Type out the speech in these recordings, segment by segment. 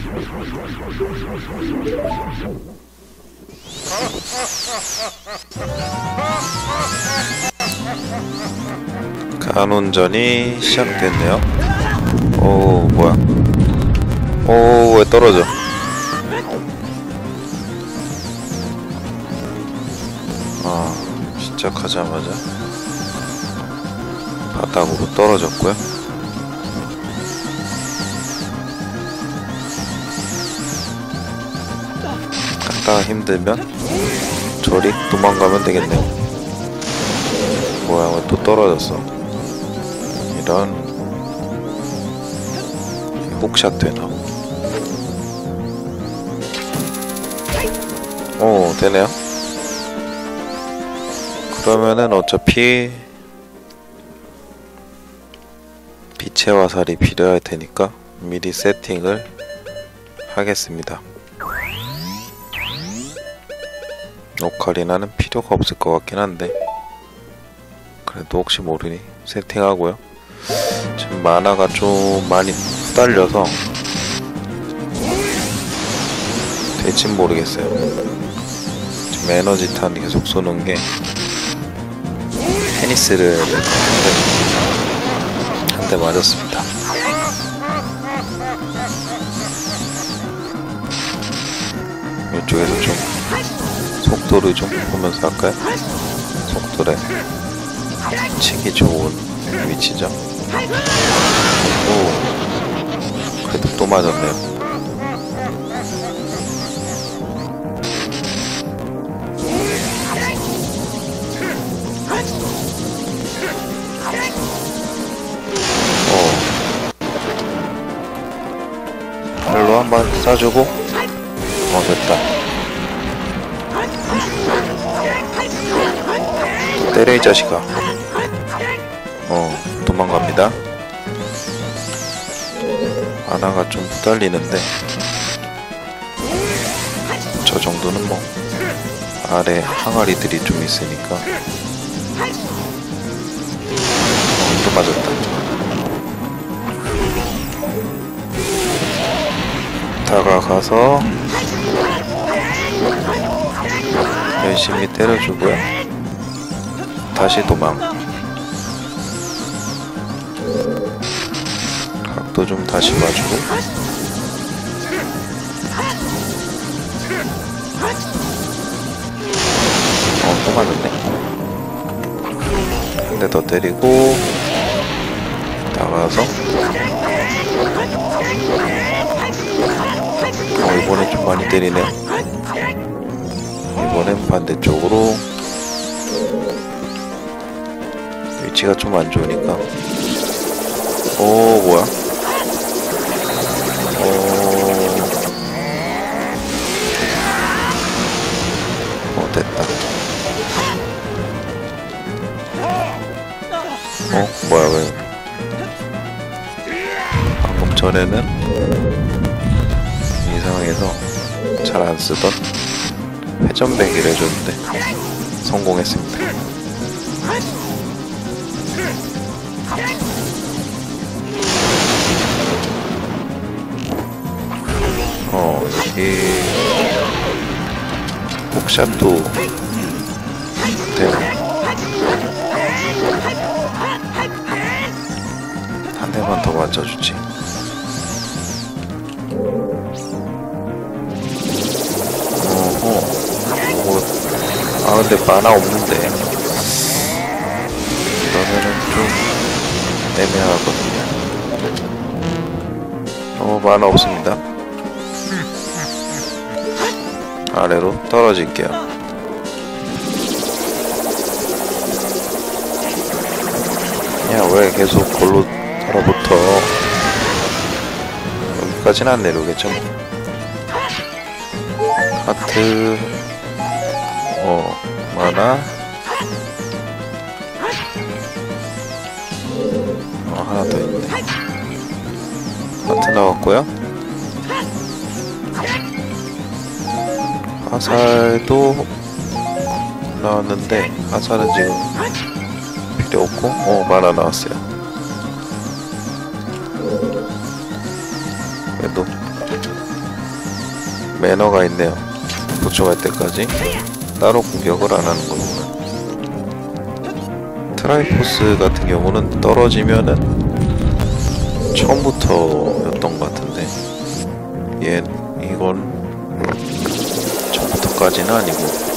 간운전이 시작됐네요. 오, 뭐야. 오, 왜 떨어져. 아, 시작하자마자 바닥으로 떨어졌고요. 갔다가 힘들면 저리 도망가면 되겠네요. 뭐야, 왜 또 떨어졌어. 이런 복샷 되나? 오, 되네요. 그러면은 어차피 빛의 화살이 필요할 테니까 미리 세팅을 하겠습니다. 오카리나는 필요가 없을 것 같긴 한데 그래도 혹시 모르니 세팅하고요. 지금 만화가 좀 많이 후달려서 될진 모르겠어요. 지금 에너지 탄 계속 쏘는 게 테니스를 한 대 맞았습니다. 이쪽에서 좀 속도를 좀 보면서 할까요? 속도를 치기 좋은 위치죠. 오, 그래도 또 맞았네요. 발로 한번 쏴주고, 됐다. 때려 이 자식아. 도망갑니다. 하나가 좀 후달리는데 저 정도는 뭐 아래 항아리들이 좀 있으니까. 또 맞았다. 다가가서 열심히 때려주고요. 다시 도망. 각도 좀 다시 봐주고. 또 맞았네. 한 대 더 때리고 나가서 이번엔 좀 많이 때리네요. 이번엔 반대쪽으로. 위치가 좀 안 좋으니까. 오, 뭐야? 됐다. 뭐야, 왜? 방금 전에는 이 상황에서 잘 안 쓰던 회전배기를 해줬는데 성공했습니다. 여기 복샷도 되네. 한 대만 더 맞춰주지. 근데 만화 없는데 그러면은 좀 애매하거든요. 만화 없습니다. 아래로 떨어질게요. 야, 왜 계속 골로 달아붙어. 여기까지는 안 내려오겠죠. 하트. 만화. 하나 더 있네. 하트 나왔고요. 화살도 나왔는데 화살은 지금 필요 없고 만화 나왔어요. 그래도 매너가 있네요. 도착할 때까지 따로 공격을 안 하는 거구나. 트라이포스 같은 경우는 떨어지면은 처음부터였던 것 같은데 이건 처음부터까지는 아니고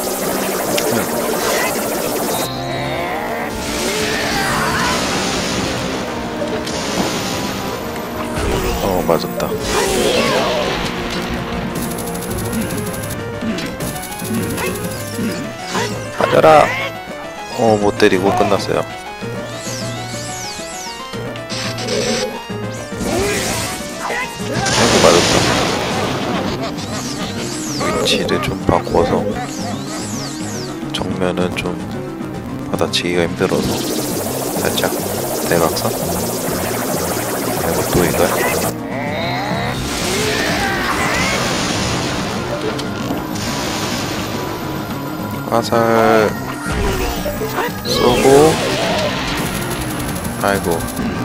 맞았다. 맞아라. 못 때리고 끝났어요. 아이고, 맞았다. 위치를 좀 바꿔서 정면은 좀 받아치기가 힘들어서 살짝 대각선. 아이고, 또 이거야. 화살 쏘고 아이고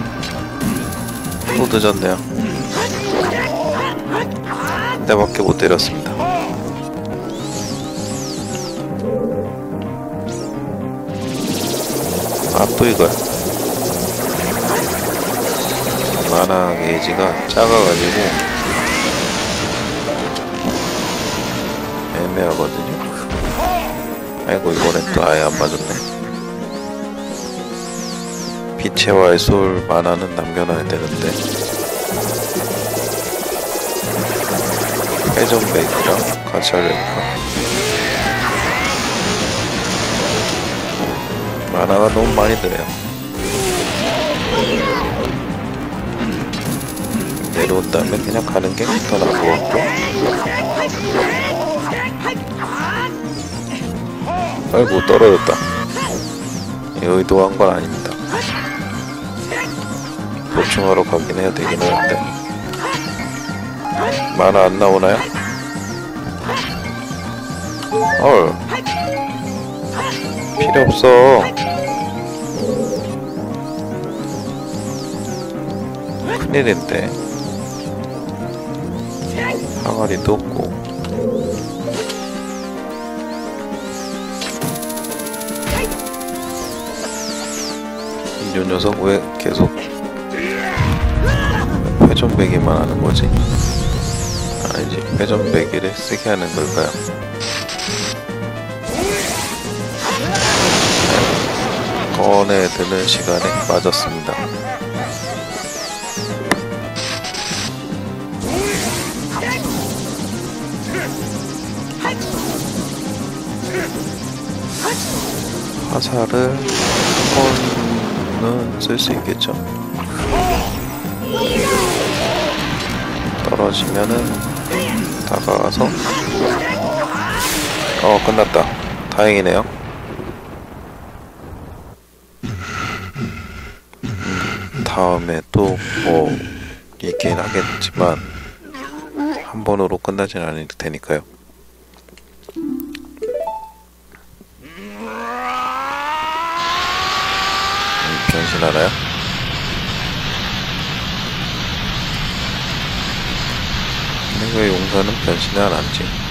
또 늦었네요. 한 대밖에 못 때렸습니다. 또 이거야. 만화 게이지가 작아가지고 애매하거든요. 아이고 이번엔 또 아예 안 맞았네. 빛의 왈솔 만화는 남겨놔야 되는데 회전백이랑 같이 하려니까 만화가 너무 많이 드네요. 내려온 다음에 그냥 가는 게 더 나은 것 같고. 아이고 떨어졌다. 의도한 건 아닙니다. 보충하러 가긴 해야 되긴 하는데 만화 안 나오나요? 헐 필요 없어. 큰일인데 항아리도 없고. 이 녀석 왜 계속 회전배기만 하는 거지? 아니지, 회전배기를 쓰게 하는 걸까요? 꺼내드는 시간에 빠졌습니다. 화살을 한 번은 쓸 수 있겠죠. 떨어지면은 다가가서 끝났다. 다행이네요. 다음에 또 뭐 있긴 하겠지만 한 번으로 끝나진 않을 테니까요. 변신하나요? 근데 왜 용사는 변신을 안 하지?